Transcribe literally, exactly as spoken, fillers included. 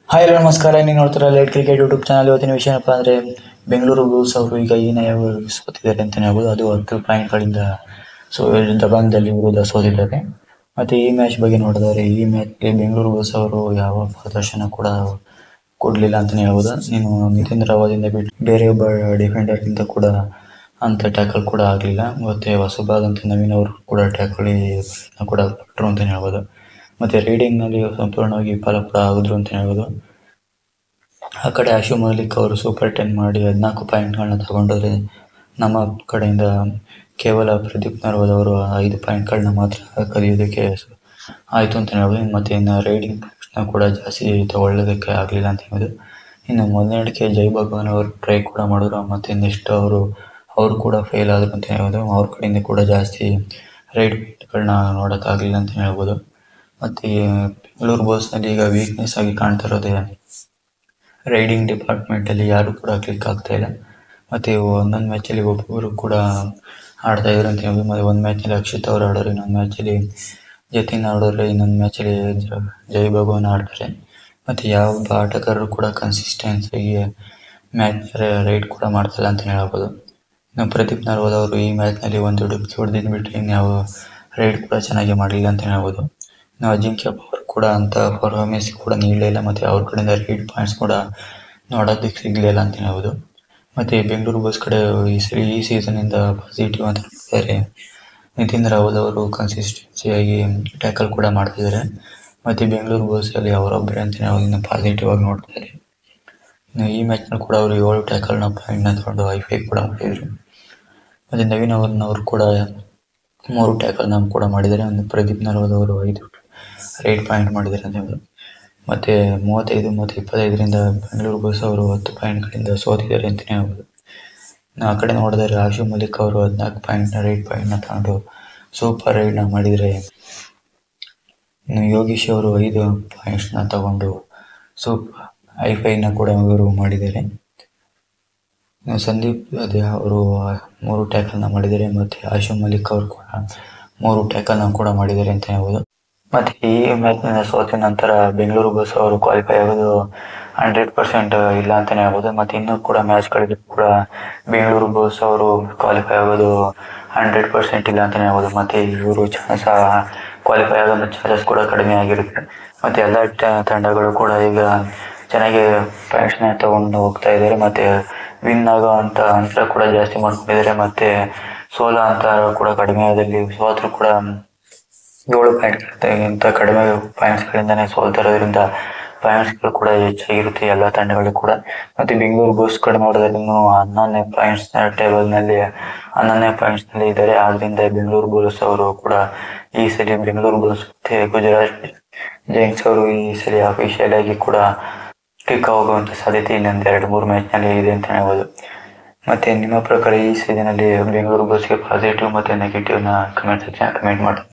Hi hello ನಮಸ್ಕಾರ. ನೀವು ನೋಡ್ತೀರಾ ಲೈಟ್ ಕ್ರಿಕೆಟ್ ಯೂಟ್ಯೂಬ್ ಚಾನಲ್. ಇವತ್ತಿನ ವಿಷಯ ಏನಪ್ಪ ಅಂದರೆ, ಬೆಂಗಳೂರು ಬುಲ್ಸ್ ಅವರು ಈಗ ಏನಾಗಿ ಸೋತಿದ್ದಾರೆ ಅಂತಲೇ ಹೇಳ್ಬೋದು. ಅದು ಹತ್ತು ಪಾಯಿಂಟ್ಗಳಿಂದ ಸೊ ದಬಾಂಗದಲ್ಲಿ ವಿರುದ್ಧ ಸೋತಿದ್ದಾರೆ. ಮತ್ತು ಈ ಮ್ಯಾಚ್ ಬಗ್ಗೆ ನೋಡಿದರೆ, ಈ ಮ್ಯಾಚ್ಗೆ ಬೆಂಗಳೂರು ಬುಲ್ಸ್ ಅವರು ಯಾವ ಪ್ರದರ್ಶನ ಕೂಡ ಕೊಡಲಿಲ್ಲ ಅಂತಲೇ ಹೇಳ್ಬೋದು. ನೀನು ನಿತಿನ್ ರಾವದಿಂದ ಬಿಟ್ಟು ಬೇರೆ ಒಬ್ಬ ಡಿಫೆಂಡರ್ಗಿಂತ ಕೂಡ ಅಂಥ ಟ್ಯಾಕಲ್ ಕೂಡ ಆಗಲಿಲ್ಲ. ಮತ್ತು ಹೊಸಬಾದಂಥ ನವೀನ್ ಅವರು ಕೂಡ ಟ್ಯಾಕಲ್ ಕೂಡ ಪಟ್ಟರು ಅಂತಲೇ ಹೇಳ್ಬೋದು. ಮತ್ತು ರೀಡಿಂಗ್ನಲ್ಲಿ ಸಂಪೂರ್ಣವಾಗಿ ವಿಫಲ ಕೂಡ ಆಗಿದ್ರು ಅಂತ ಹೇಳ್ಬೋದು. ಆ ಕಡೆ ಆಶು ಮಲಿಕ್ ಅವರು ಸೂಪರ್ ಟೆನ್ ಮಾಡಿ ಹದಿನಾಲ್ಕು ಪಾಯಿಂಟ್ಗಳನ್ನ ತಗೊಂಡ್ರೆ, ನಮ್ಮ ಕಡೆಯಿಂದ ಕೇವಲ ಪ್ರದೀಪ್ ನರ್ವಾಲ್ ಅವರು ಐದು ಪಾಯಿಂಟ್ಗಳನ್ನ ಮಾತ್ರ ಕದಿಯೋದಕ್ಕೆ ಆಯಿತು ಅಂತ ಹೇಳ್ಬೋದು. ಮತ್ತು ಇನ್ನು ರೈಡಿಂಗ್ ಕೂಡ ಜಾಸ್ತಿ ತಗೊಳ್ಳೋದಕ್ಕೆ ಆಗಲಿಲ್ಲ ಅಂತ ಹೇಳ್ಬೋದು. ಇನ್ನು ಮೊದಲನೇದಕ್ಕೆ ಜೈ ಭಗವಾನ್ ಅವರು ಟ್ರೈ ಕೂಡ ಮಾಡಿದ್ರು, ಮತ್ತು ನೆಕ್ಸ್ಟ್ ಅವರು ಅವರು ಕೂಡ ಫೇಲ್ ಆದರು ಅಂತ ಹೇಳ್ಬೋದು. ಅವ್ರ ಕಡೆಯಿಂದ ಕೂಡ ಜಾಸ್ತಿ ರೈಡ್ಗಳನ್ನ ನೋಡೋಕ್ಕಾಗಲಿಲ್ಲ ಅಂತ ಹೇಳ್ಬೋದು. ಮತ್ತು ಬೆಂಗಳೂರು ಬುಲ್ಸ್ನಲ್ಲಿ ಈಗ ವೀಕ್ನೆಸ್ ಆಗಿ ಕಾಣ್ತಾ ಇರೋದೇ ರೈಡಿಂಗ್ ಡಿಪಾರ್ಟ್ಮೆಂಟಲ್ಲಿ ಯಾರು ಕೂಡ ಕ್ಲಿಕ್ ಆಗ್ತಾ ಇಲ್ಲ. ಮತ್ತು ಒಂದೊಂದು ಮ್ಯಾಚಲ್ಲಿ ಒಬ್ಬೊಬ್ಬರು ಕೂಡ ಆಡ್ತಾ ಇದ್ರು ಅಂತ ಹೇಳ್ಬೋದು. ಮತ್ತು ಒಂದು ಮ್ಯಾಚಲ್ಲಿ ಅಕ್ಷಿತ್ ಅವರು ಆಡೋರು, ಇನ್ನೊಂದು ಮ್ಯಾಚಲ್ಲಿ ಜತಿನ್ ಆಡೋರು, ಇನ್ನೊಂದು ಮ್ಯಾಚಲ್ಲಿ ಜೈ ಭಗವಾನ್ ಆಡ್ತಾರೆ. ಮತ್ತು ಯಾವ ಆಟಗಾರರು ಕೂಡ ಕನ್ಸಿಸ್ಟೆನ್ಸಿಯಾಗಿ ಮ್ಯಾಚ್ ರೈಡ್ ಕೂಡ ಮಾಡ್ತಾಯಿಲ್ಲ ಅಂತಲೇ ಹೇಳ್ಬೋದು. ಇನ್ನು ಪ್ರದೀಪ್ ನರ್ವಾಲ್ ಅವರು ಈ ಮ್ಯಾಚ್ನಲ್ಲಿ ಒಂದು ಡುಬ್ಕಿ ಹೊಡೆದಿದ್ದು ಬಿಟ್ಟರೆ ಇನ್ಯಾವ ರೈಡ್ ಕೂಡ ಚೆನ್ನಾಗಿ ಮಾಡಲಿಲ್ಲ ಅಂತಲೇ ಹೇಳ್ಬೋದು. ಇನ್ನು ಅಜಿಂಕ್ಯ ಅವರು ಕೂಡ ಅಂಥ ಪರ್ಫಾರ್ಮೆನ್ಸ್ ಕೂಡ ನೀಡಲಿಲ್ಲ, ಮತ್ತು ಅವ್ರ ಕಡೆಯಿಂದ ರೈಡ್ ಪಾಯಿಂಟ್ಸ್ ಕೂಡ ನೋಡೋದಕ್ಕೆ ಸಿಗಲಿಲ್ಲ ಅಂತ ಹೇಳ್ಬೋದು. ಮತ್ತು ಬೆಂಗಳೂರು ಬುಲ್ಸ್ ಕಡೆ ಈ ಸರಿ ಈ ಸೀಸನಿಂದ ಪಾಸಿಟಿವ್ ಅಂತ ನೋಡಿದರೆ, ನಿತಿನ್ ರಾವಲ್ ಅವರು ಕನ್ಸಿಸ್ಟೆನ್ಸಿಯಾಗಿ ಟ್ಯಾಕಲ್ ಕೂಡ ಮಾಡ್ತಿದ್ದಾರೆ. ಮತ್ತು ಬೆಂಗಳೂರು ಬುಲ್ಸಲ್ಲಿ ಅವರೊಬ್ಬರೇ ಅಂತಲೇ ಅವ್ರನ್ನ ಪಾಸಿಟಿವ್ ಆಗಿ ನೋಡ್ತಾರೆ. ಇನ್ನು ಈ ಮ್ಯಾಚ್ನಲ್ಲಿ ಕೂಡ ಅವರು ಏಳು ಟ್ಯಾಕಲ್ನ ಪಾಯಿಂಟ್ನ ತಗೊಂಡು ಐಫೈ ಕೂಡ ಮಾಡಿದರು. ಮತ್ತು ನವೀನ್ ಅವ್ರನ್ನವರು ಕೂಡ ಮೂರು ಟ್ಯಾಕಲ್ನ ಕೂಡ ಮಾಡಿದ್ದಾರೆ. ಒಂದು ಪ್ರದೀಪ್ ನರ್ವಾಲ್ ಅವರು ಐದು ರೈಡ್ ಪಾಯಿಂಟ್ ಮಾಡಿದ್ದಾರೆ ಅಂತ ಹೇಳ್ಬೋದು. ಮತ್ತು ಮೂವತ್ತೈದು ಮತ್ತು ಇಪ್ಪತ್ತೈದರಿಂದ ಬೆಂಗಳೂರು ಬುಲ್ಸ್ ಅವರು ಹತ್ತು ಪಾಯಿಂಟ್ಗಳಿಂದ ಸೋತಿದ್ದಾರೆ ಅಂತಲೇ ಹೇಳ್ಬೋದು. ಆ ಕಡೆ ನೋಡಿದರೆ ಆಶು ಮಲಿಕ್ ಅವರು ಹದಿನಾಲ್ಕು ಪಾಯಿಂಟ್ನ ರೈಡ್ ಪಾಯಿಂಟ್ನ ತಗೊಂಡು ಸೂಪರ್ ರೈಡ್ನ ಮಾಡಿದರೆ, ಇನ್ನು ಯೋಗೀಶ್ ಅವರು ಐದು ಪಾಯಿಂಟ್ಸ್ನ ತಗೊಂಡು ಸೂಪರ್ ಐಫೈನ ಕೂಡ ಇವರು ಮಾಡಿದ್ದಾರೆ. ಸಂದೀಪ್ ಅದೇ ಅವರು ಮೂರು ಟ್ಯಾಕಲ್ನ ಮಾಡಿದ್ದಾರೆ. ಮತ್ತು ಆಶು ಮಲಿಕ್ ಅವರು ಕೂಡ ಮೂರು ಟ್ಯಾಕಲ್ನ ಕೂಡ ಮಾಡಿದ್ದಾರೆ ಅಂತ ಹೇಳ್ಬೋದು. ಮತ್ತು ಈ ಮ್ಯಾಚ್ನಿಂದ ಸೋತಿದ ನಂತರ ಬೆಂಗಳೂರು ಬುಲ್ಸ್ ಅವರು ಕ್ವಾಲಿಫೈ ಆಗೋದು ಹಂಡ್ರೆಡ್ ಪರ್ಸೆಂಟ್ ಇಲ್ಲ ಅಂತಲೇ ಹೇಳ್ಬೋದು. ಮತ್ತು ಇನ್ನೂ ಕೂಡ ಮ್ಯಾಚ್ಗಳಿಗೆ ಕೂಡ ಬೆಂಗಳೂರು ಬುಲ್ಸ್ ಅವರು ಕ್ವಾಲಿಫೈ ಆಗೋದು ಹಂಡ್ರೆಡ್ ಪರ್ಸೆಂಟ್ ಇಲ್ಲ ಅಂತಲೇ ಹೇಳ್ಬೋದು. ಮತ್ತು ಇವರು ಚಾನ್ಸ್ ಕ್ವಾಲಿಫೈ ಆಗೋ ಚಾನ್ಸಸ್ ಕೂಡ ಕಡಿಮೆ ಆಗಿರುತ್ತೆ. ಮತ್ತು ಎಲ್ಲ ತಂಡಗಳು ಕೂಡ ಈಗ ಚೆನ್ನಾಗಿ ಪಾಯಿಂಟ್ಸ್ನ ತೊಗೊಂಡು ಹೋಗ್ತಾ ಇದ್ದಾರೆ. ಮತ್ತು ವಿನ್ ಆಗೋ ಅಂಥ ಅಂತರ ಕೂಡ ಜಾಸ್ತಿ ಮಾಡ್ಕೊಂಡಿದ್ದಾರೆ. ಮತ್ತು ಸೋಲೋ ಅಂತರ ಕೂಡ ಕಡಿಮೆ ಆದಲ್ಲಿ ಸೋತರು ಕೂಡ ಏಳು ಪಾಯಿಂಟ್ಗಿಂತ ಕಡಿಮೆ ಪಾಯಿಂಟ್ಸ್ಗಳಿಂದನೇ ಸೋಲ್ತಾ ಇರೋದ್ರಿಂದ ಪಾಯಿಂಟ್ಸ್ಗಳು ಕೂಡ ಹೆಚ್ಚಾಗಿರುತ್ತೆ ಎಲ್ಲ ತಂಡಗಳು ಕೂಡ. ಮತ್ತು ಬೆಂಗಳೂರು ಬುಲ್ಸ್ ಕಡೆ ನೋಡಿದ್ರೆ ಇನ್ನೂ ಹನ್ನೊಂದನೇ ಪಾಯಿಂಟ್ಸ್ ಟೇಬಲ್ನಲ್ಲಿ ಹನ್ನೊಂದನೇ ಪಾಯಿಂಟ್ಸ್ನಲ್ಲಿ ಇದ್ದಾರೆ. ಆದ್ದರಿಂದ ಬೆಂಗಳೂರು ಬುಲ್ಸ್ ಅವರು ಕೂಡ ಈ ಸಲ ಬೆಂಗಳೂರು ಬುಲ್ಸ್ ಮತ್ತು ಗುಜರಾತ್ ಜೈಂಟ್ಸ್ ಅವರು ಈ ಸಲ ಅಫಿಷಿಯಲ್ ಆಗಿ ಕೂಡ ಕಿಕ್ ಹೋಗುವಂಥ ಸಾಧ್ಯತೆ ಇನ್ನೊಂದು ಎರಡು ಮೂರು ಮ್ಯಾಚ್ನಲ್ಲಿ ಇದೆ ಅಂತ ಹೇಳ್ಬೋದು. ಮತ್ತು ನಿಮ್ಮ ಪ್ರಕಾರ ಈ ಸೀಸನಲ್ಲಿ ಬೆಂಗಳೂರು ಬುಲ್ಸ್ಗೆ ಪಾಸಿಟಿವ್ ಮತ್ತು ನೆಗೆಟಿವ್ನ ಕಮೆಂಟ್ ಸೆಕ್ಷನ್ ಕಮೆಂಟ್ ಮಾಡಿ.